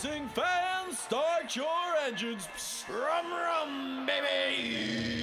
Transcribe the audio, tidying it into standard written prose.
racing fans, start your engines. Rum, rum, baby.